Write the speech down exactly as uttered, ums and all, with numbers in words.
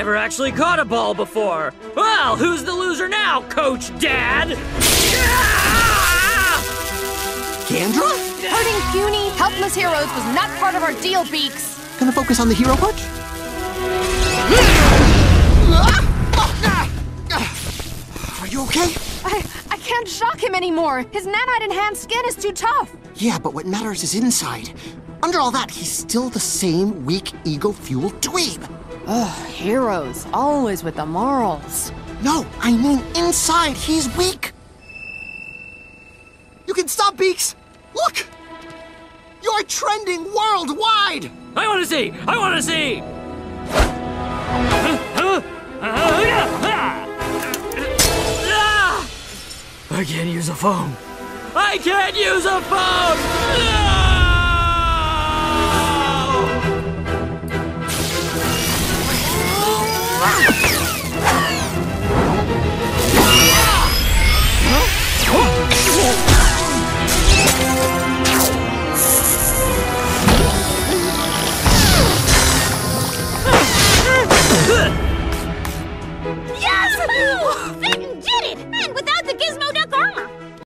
never actually caught a ball before. Well, who's the loser now, Coach Dad? Gandra? Hurting puny, helpless heroes was not part of our deal, Beaks. Gonna focus on the hero punch? Are you okay? I, I can't shock him anymore. His nanite-enhanced skin is too tough. Yeah, but what matters is inside. Under all that, he's still the same weak, ego-fueled dweeb. Ugh, heroes, always with the morals. No, I mean inside, he's weak. You can stop, Beaks. Look! You're trending worldwide! I want to see! I want to see! I can't use a phone. I can't use a phone! No!